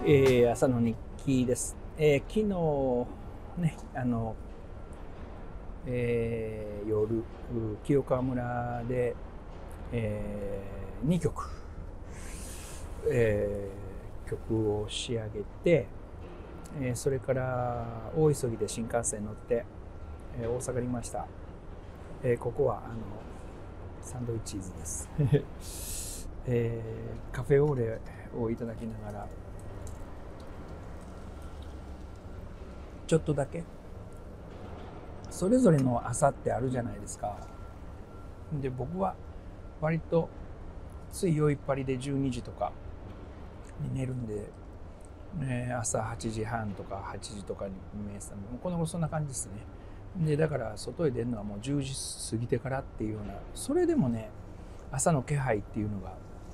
朝の日記です。昨日ね、夜、清川村で、2曲、曲を仕上げて、それから大急ぎで新幹線に乗って、大阪にいました。ここはサンドイッチーズです、カフェオレをいただきながらちょっとだけそれぞれの朝ってあるじゃないですか。で、僕は割とつい酔いっぱりで12時とかに寝るんで、朝8時半とか8時とかに目覚める。もうこの頃そんな感じですね。で、だから外へ出るのはもう10時過ぎてからっていうような、それでもね、朝の気配っていうのが、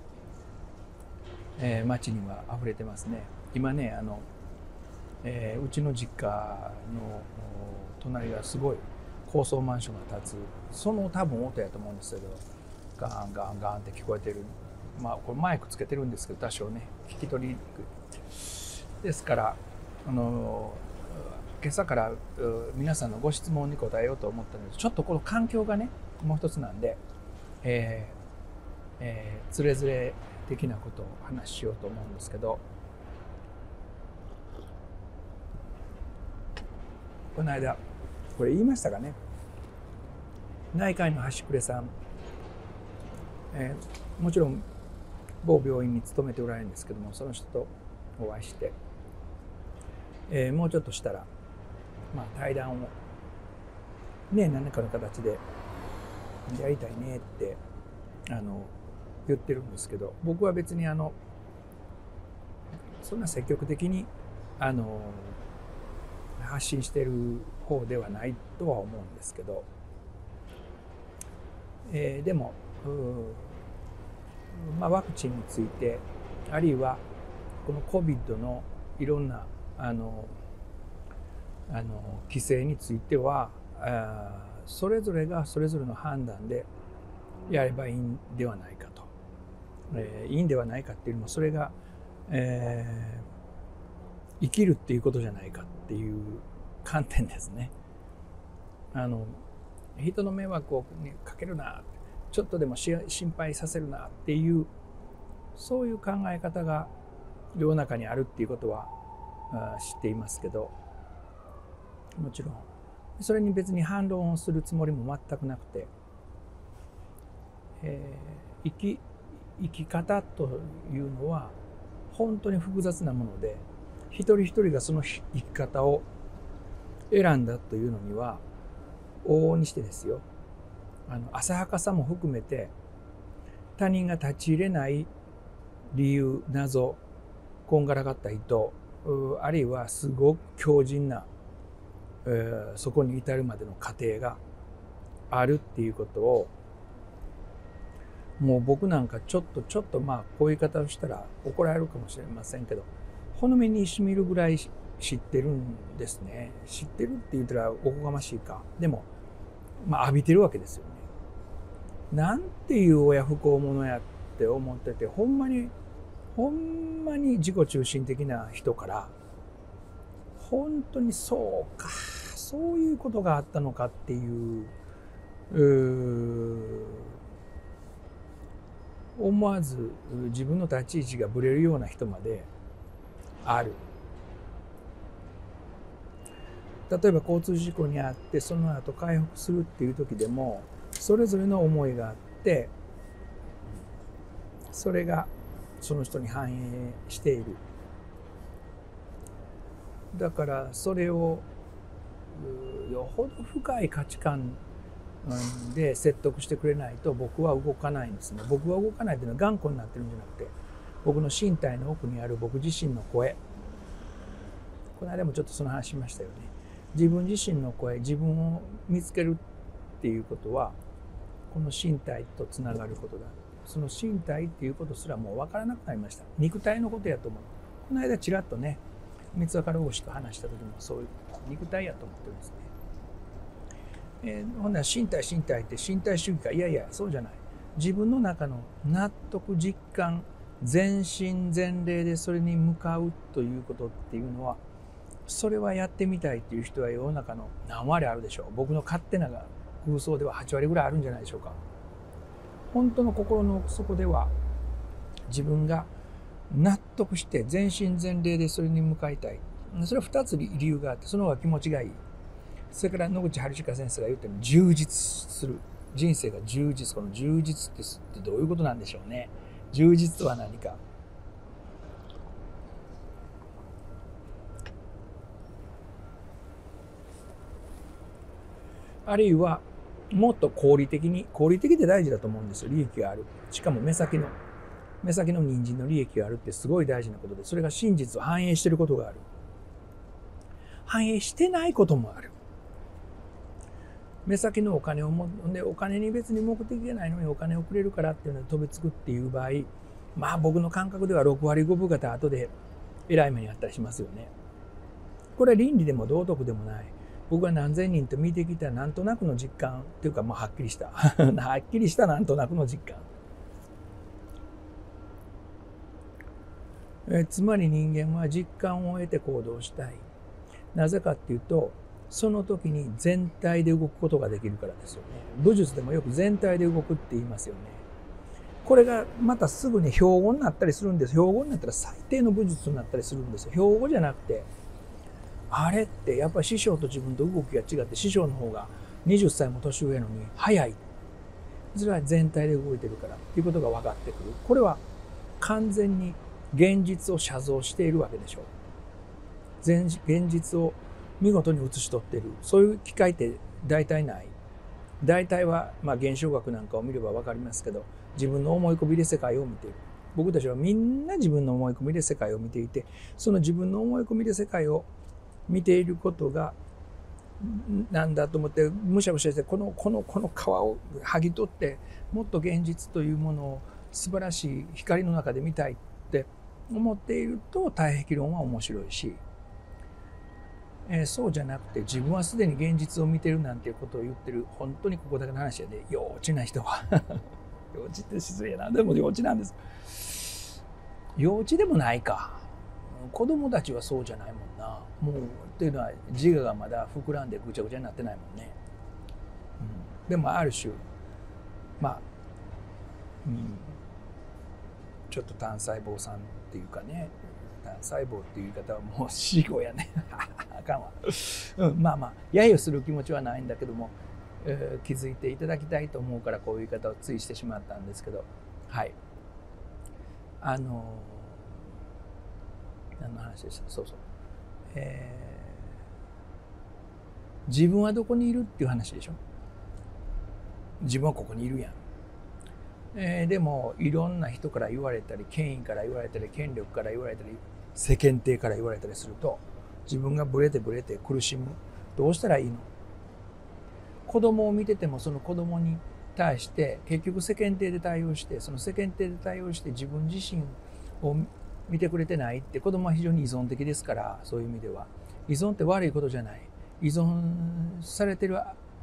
街には溢れてますね。今ね、うちの実家の隣がすごい高層マンションが建つ、その多分音やと思うんですけど、ガーンガーンガーンって聞こえてる。まあこれマイクつけてるんですけど、多少ね聞き取りにくいですから、今朝から皆さんのご質問に答えようと思ったので、ちょっとこの環境がねもう一つなんで、つれづれ的なことを話しようと思うんですけど、この間これ言いましたかね。内科医の端暮さん、もちろん某病院に勤めておられるんですけども、その人とお会いして、もうちょっとしたら、対談をね、何かの形でやりたいねって言ってるんですけど、僕は別にそんな積極的に発信してる方ではないとは思うんですけど、でもワクチンについて、あるいはこの COVID のいろんな規制については、それぞれがそれぞれの判断でやればいいんではないかと、いいんではないかっていうのも、それが、生きるっていうことじゃないかっていう観点ですね。人の迷惑をかけるな、ちょっとでも心配させるなっていう、そういう考え方が世の中にあるっていうことは知っていますけど、もちろんそれに別に反論をするつもりも全くなくて、生き方というのは本当に複雑なもので、一人一人がその生き方を選んだというのには往々にしてですよ、浅はかさも含めて他人が立ち入れない理由、謎、こんがらがった意図、あるいはすごく強靭な、そこに至るまでの過程があるっていうことを、もう僕なんかちょっとこういう言い方をしたら怒られるかもしれませんけど、ほの目にしみるぐらい知ってるんですね。知ってるって言ったらおこがましいか。でも浴びてるわけですよね。なんていう親不孝者やって思ってて、ほんまに自己中心的な人から、本当にそうか、そういうことがあったのかっていう、思わず自分の立ち位置がぶれるような人まである。例えば交通事故に遭ってその後回復するっていう時でも、それぞれの思いがあって、それがその人に反映している。だからそれをよほど深い価値観で説得してくれないと僕は動かないんですね。僕は動かないというのは頑固になってるんじゃなくて、僕の身体の奥にある僕自身の声、この間もちょっとその話しましたよね。自分自身の声、自分を見つけるっていうことはこの身体とつながることだ。その身体っていうことすらもう分からなくなりました。肉体のことやと思う。この間ちらっとね、三若老師と話した時もそういう肉体やと思ってるんですね。ほんなら身体って身体主義か。いやいや、そうじゃない。自分の中の納得、実感、 全身全霊でそれに向かうということっていうのは、それはやってみたいっていう人は世の中の何割あるでしょう。僕の勝手な空想では8割ぐらいあるんじゃないでしょうか。本当の心の奥底では自分が納得して全身全霊でそれに向かいたい。それは2つ理由があって、その方が気持ちがいい。それから野口春近先生が言ったように充実する。人生が充実。この充実ってどういうことなんでしょうね。充実とは何か。あるいはもっと合理的って大事だと思うんですよ。利益がある。しかも目先の人参の利益があるってすごい大事なことで、それが真実を反映していることがある。反映してないこともある。目先のお金をお金に別に目的がないのにお金をくれるからっていうので飛びつくっていう場合、まあ僕の感覚では6割5分方後でえらい目にあったりしますよね。これは倫理でも道徳でもない。僕が何千人と見てきたなんとなくの実感っていうか、まあはっきりしたはっきりしたなんとなくの実感。つまり人間は実感を得て行動したい。なぜかっていうと、その時に全体で動くことができるからですよね。武術でもよく全体で動くって言いますよね。これがまたすぐに標語になったりするんです。標語になったら最低の武術になったりするんですよ。標語じゃなくて、あれってやっぱり師匠と自分と動きが違って、師匠の方が20歳も年上のに早い。それは全体で動いてるからっていうことが分かってくる。これは完全に現実を写像しているわけでしょう。現実を見事に写し取っている。そういう機会って大体ない。大体は、まあ現象学なんかを見れば分かりますけど、自分の思い込みで世界を見ている。僕たちはみんな自分の思い込みで世界を見ていて、その自分の思い込みで世界を見ていることがなんだと思ってむしゃむしゃして、この皮を剥ぎ取ってもっと現実というものを素晴らしい光の中で見たいって思っていると、対壁論は面白いし、そうじゃなくて自分はすでに現実を見てるなんていうことを言ってる、本当にここだけの話やで、幼稚な人は幼稚って失礼な、でも幼稚なんです。幼稚でもないか。子供たちはそうじゃないもんな。もうっていうのは自我がまだ膨らんでぐちゃぐちゃになってないもんね。でもある種まあ、ちょっと単細胞さんっていうかね、単細胞っていう言い方はもう死後やねあかんわ、まあまあ揶揄する気持ちはないんだけども、気づいていただきたいと思うからこういう言い方をついしてしまったんですけど、はい、何の話でした。そうそう、自分はどこにいるっていう話でしょ。自分はここにいるやん。でもいろんな人から言われたり、権威から言われたり、権力から言われたり、世間体から言われたりすると、自分がブレて苦しむ。どうしたらいいの？子供を見てても、その子供に対して結局世間体で対応して、その世間体で対応して自分自身を見てくれてないって。子供は非常に依存的ですから、そういう意味では依存って悪いことじゃない。依存されてる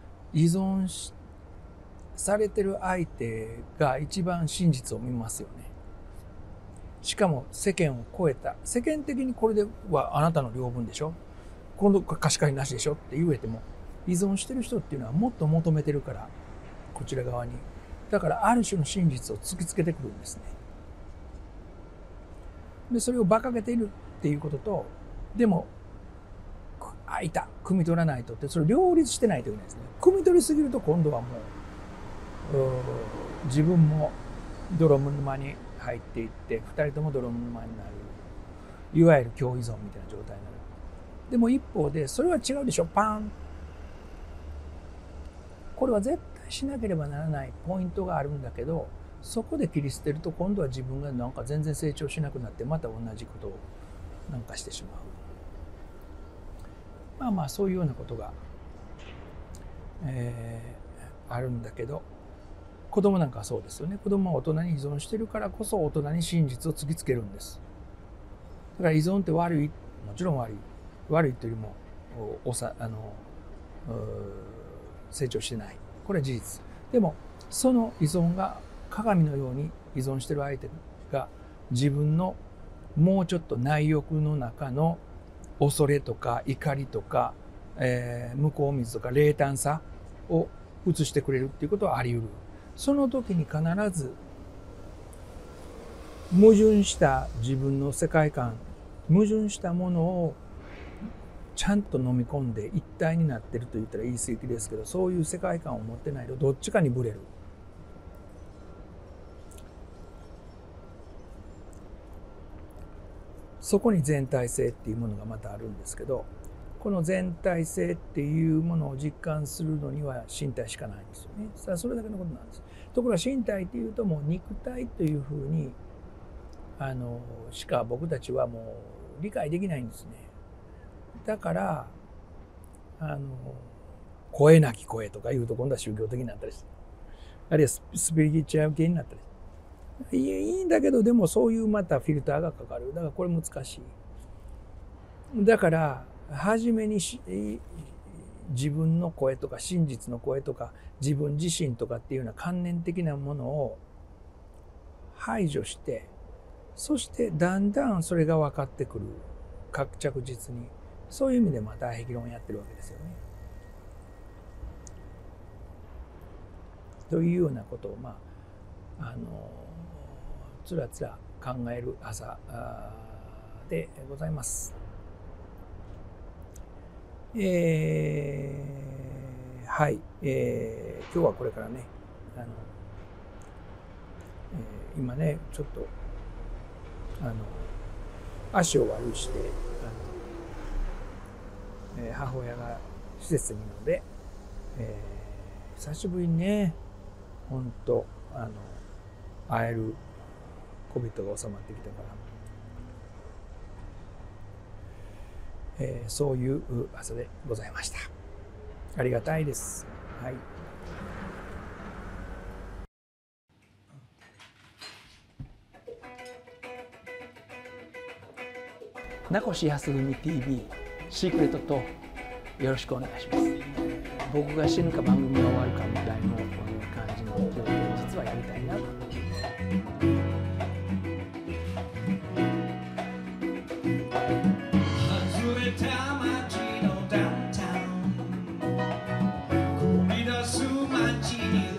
相手が一番真実を見ますよね。しかも世間を超えた、世間的にこれではあなたの領分でしょ、今度貸し借りなしでしょって言えても、依存してる人っていうのはもっと求めてるから、こちら側に。だからある種の真実を突きつけてくるんですね。でそれを馬鹿げているっていうことと、でも汲み取らないとって、それを両立してないといけないですね。汲み取りすぎると今度はもう自分も泥沼に入っていって、2人とも泥沼になる、いわゆる共依存みたいな状態になる。でも一方でそれは違うでしょ、パン。これは絶対しなければならないポイントがあるんだけど、そこで切り捨てると今度は自分がなんか全然成長しなくなって、また同じことをなんかしてしまう。まあまあそういうようなことが、あるんだけど、子供なんかはそうですよね。子供は大人に依存してるからこそ大人に真実を突きつけるんです。だから依存って悪い、もちろん悪いというよりも成長してない、これは事実。でもその依存が鏡のように依存してる相手が自分のもうちょっと内欲の中の恐れとか怒りとか、向こう水とか冷淡さを映してくれるっていうことはあり得る。その時に必ず矛盾した自分の世界観、矛盾したものをちゃんと飲み込んで一体になってると言ったら言い過ぎですけど、そういう世界観を持ってないとどっちかにブレる。そこに全体性っていうものがまたあるんですけど、この全体性っていうものを実感するのには身体しかないんですよね。さあそれだけのことなんです。ところが身体っていうともう肉体というふうにしか僕たちはもう理解できないんですね。だから声なき声とか言うと今度は宗教的になったりして、あるいはスピリチュアル系になったりして、いいんだけど、でもそういうまたフィルターがかかる。だからこれ難しい。だから初めに自分の声とか真実の声とか自分自身とかっていうような観念的なものを排除して、そしてだんだんそれが分かってくる。着実に。そういう意味でまた大壁論をやってるわけですよね。というようなことをつらつら考える朝でございます。はい、今日はこれからね、今ねちょっと足を悪くして母親が施設にいるので、久しぶりにね本当会えるCOVIDが収まってきたから、そういう朝でございました。ありがたいです。はい。名越康文 TV シークレットとよろしくお願いします。僕が死ぬか番組が終わるかみたいな感じの状況を実はやりたいなと。外れた街のダウンタウン、繰り出す街に